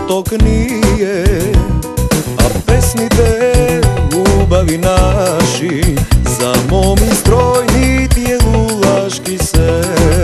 potok nije, a pesnite ljubavi naši, za momi strojni tijelaški se.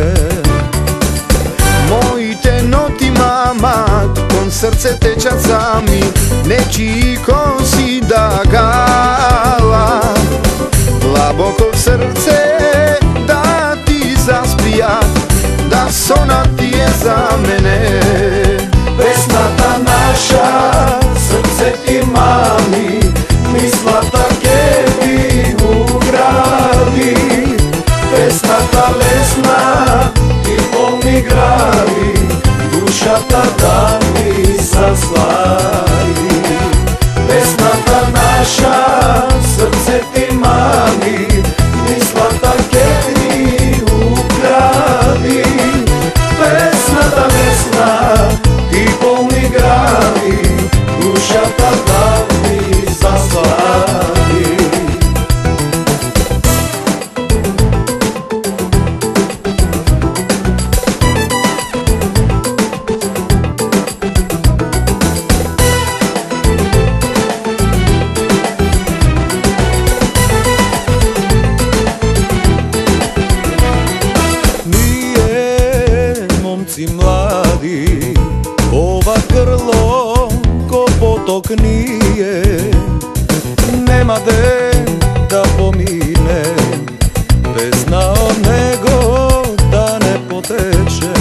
Mojite noti mama, kon srce tečat sami, nečiji kosi da gala. Glaboko v srce da ti zaspijat, da sonat ti je za mene. Pesnata naša, srce ti mami, misla take bi ugradi. Pesnata lesna, ti polni gradi, duša tada mi zaslavi. Pesnata naša, srce ti mami, misla take bi ugradi. Pesnata lesna, ti polni gradi, duša tada mi zaslavi. Mladi, ova grlo ko potok nije, nema de da pomine, bez znao nego da ne poteče.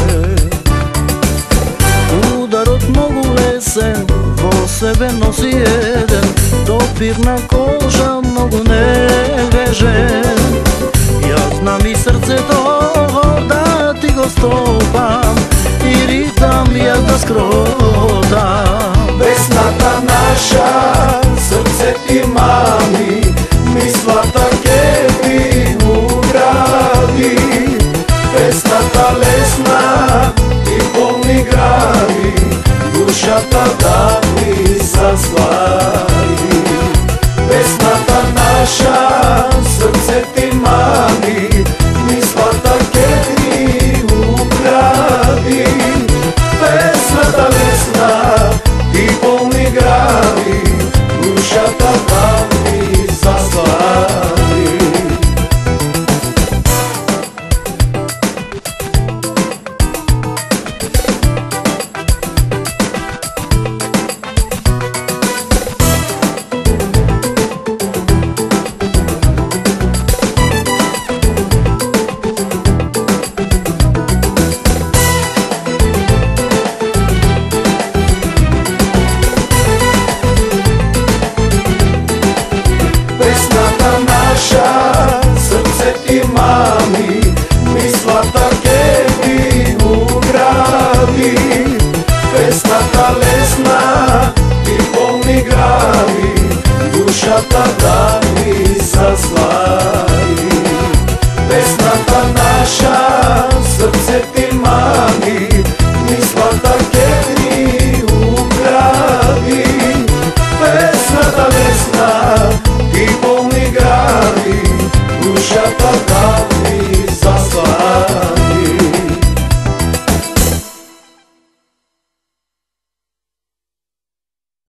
Udar od mogu lesen, vo sebe nosi jedan, dopirna koža mnogo ne veže. Ja znam i srce to da ti go stopam, i ritam ja da skrotam. Pesnata naša, srce ti mami, misla take bi ugradi. Pesnata lesna, ti polni gradi, duša tada mi zaslavi. Pesnata naša, srce ti mami, misla take bi ugradi. Pesnata lesna, ti polni gradi, duša tada mi zaslavi. Pesnata naša, srce ti mami, misla take bi ugradi. Pesnata lesna, ti polni gradi, duša tada mi zaslavi.